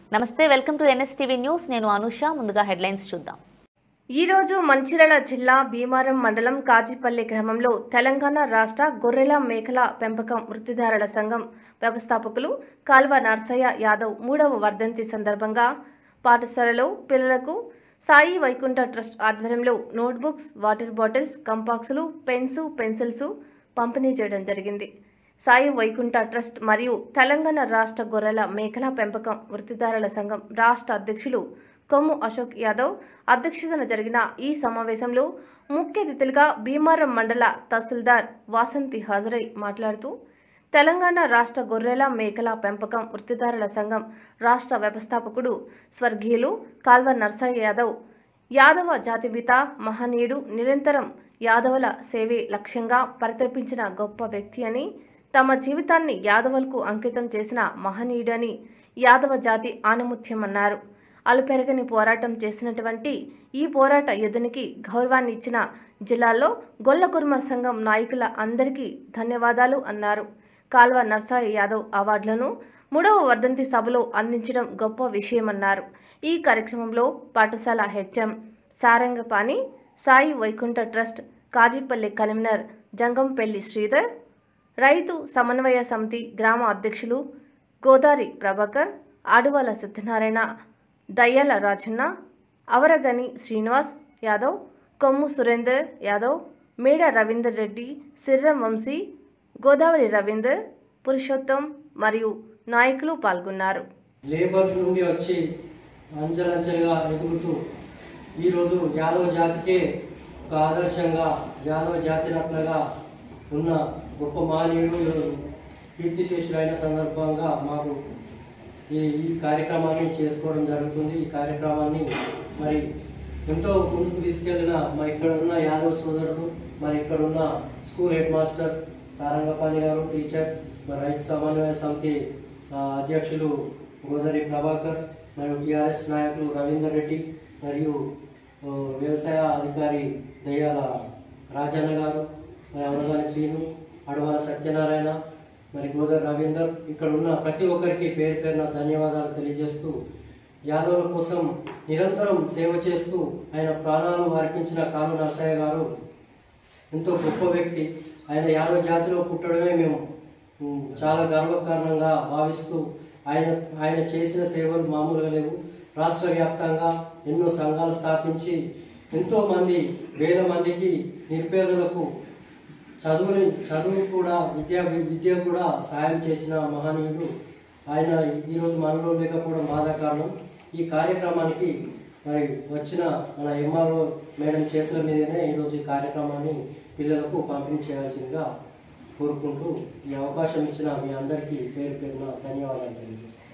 నమస్తే, welcome to NSTV news. నేను అనుష. ముందుగా హెడ్లైన్స్ చూద్దాం. ఈ రోజు మంచిర్యాల జిల్లా భీమారం మండలం కాజీపల్లి గ్రామంలో తెలంగాణ రాష్ట్ర గొర్రెల మేకల పెంపకం వృత్తిదారుల సంఘం వ్యవస్థాపకులు కాల్వ నర్సయ్య యాదవ్ 3వ వర్ధంతి సందర్భంగా పాఠశాలలో పిల్లలకు సాయి వైకుంఠ ట్రస్ట్ ఆధ్వర్యంలో నోట్బుక్స్, వాటర్ బాటిల్స్, కంపాక్సులు, పెన్సిల్స్ పంపిణీ చేయడం జరిగింది. సాయి వైకుంఠ ట్రస్ట్ మరియు తెలంగాణ రాష్ట్ర గొర్రెల మేకల పెంపకం వృత్తిదారుల సంఘం రాష్ట్ర అధ్యక్షులు కొమ్ము అశోక్ యాదవ్ అధ్యక్షతన జరిగిన ఈ సమావేశంలో ముఖ్య అతిథులుగా భీమారం మండల తహసీల్దార్ వాసంతి హాజరై మాట్లాడుతూ తెలంగాణ రాష్ట్ర గొర్రెల మేకల పెంపకం వృత్తిదారుల సంఘం రాష్ట్ర వ్యవస్థాపకుడు స్వర్గీయులు కాల్వ నర్సయ్య యాదవ జాతిపిత మహనీయుడు, నిరంతరం యాదవుల సేవే లక్ష్యంగా పరితపించిన గొప్ప వ్యక్తి అని, తమ జీవితాన్ని యాదవులకు అంకితం చేసిన మహనీయుడని యాదవ జాతి ఆణిముత్యమన్నారు. అలుపెరగని పోరాటం చేసినటువంటి ఈ పోరాట యోధునికి గౌరవాన్ని ఇచ్చిన జిల్లాలో గొల్లకుర్మ సంఘం నాయకుల అందరికీ ధన్యవాదాలు అన్నారు. కాల్వ నర్సయ్య యాదవ్ అవార్డులను 3వ వర్ధంతి సభలో అందించడం గొప్ప విషయమన్నారు. ఈ కార్యక్రమంలో పాఠశాల HM Sarangapani, Sai Vaikuntha trust Kazipalli convener Jangampalli Sridhar, రైతు సమన్వయ సమితి గ్రామ అధ్యక్షులు గోదారి ప్రభాకర్, ఆడువాల సత్యనారాయణ, దయ్యాల రాజన్న, అవరగని శ్రీనివాస్ యాదవ్, కొమ్ము సురేందర్ యాదవ్, మేడ రవీందర్ రెడ్డి, సిర్రం వంశీ, గోదావరి రవీందర్, పురుషోత్తం మరియు నాయకులు పాల్గొన్నారు. లేబర్ నుండి వచ్చి అంచెలంచెలుగా ఎదుగుతూ ఈరోజు యాదవ జాతికే ఒక ఆదర్శంగా, యాదవ జాతి రత్నగా ఉన్న గొప్ప మహనీయుడు కీర్తిశేషులైన సందర్భంగా మాకు ఈ కార్యక్రమాన్ని చేసుకోవడం జరుగుతుంది. ఈ కార్యక్రమాన్ని మరి ఎంతో ముందుకు తీసుకెళ్లిన మా ఇక్కడ ఉన్న యాదవ్ సోదరుడు, మరి ఇక్కడ ఉన్న స్కూల్ హెడ్ మాస్టర్ సారంగపాణి గారు, టీచర్, మరి రైతు సమన్వయ సమితి అధ్యక్షులు గోదారి ప్రభాకర్, మరియు టీఆర్ఎస్ నాయకులు రవీందర్ రెడ్డి, మరియు వ్యవసాయ అధికారి దయ్యాల రాజన్న గారు, మరి అవరగాని శ్రీను, అడవాల సత్యనారాయణ, మరి గోదావరి రవీందర్, ఇక్కడ ఉన్న ప్రతి ఒక్కరికి పేరు పేరున ధన్యవాదాలు తెలియజేస్తూ, యాదవుల కోసం నిరంతరం సేవ చేస్తూ ఆయన ప్రాణాలు అర్పించిన కాల్వ నర్సయ్య గారు ఎంతో గొప్ప వ్యక్తి. ఆయన యాదవ జాతిలో పుట్టడమే మేము చాలా గర్వకారణంగా భావిస్తూ, ఆయన చేసిన సేవలు మామూలుగా లేవు. రాష్ట్ర వ్యాప్తంగా ఎన్నో సంఘాలు స్థాపించి ఎంతోమంది వేల మందికి నిరుపేదలకు చదువు కూడా విద్య కూడా సాయం చేసిన మహనీయుడు ఆయన ఈరోజు మనలో లేకపోవడం బాధాకారణం. ఈ కార్యక్రమానికి మరి వచ్చిన మన ఎంఆర్ఓ మేడం చేతుల మీదనే ఈరోజు ఈ కార్యక్రమాన్ని పిల్లలకు పంపిణీ చేయాల్సిందిగా కోరుకుంటూ ఈ అవకాశం ఇచ్చిన మీ అందరికీ పేరు పేరున ధన్యవాదాలు తెలియజేస్తాను.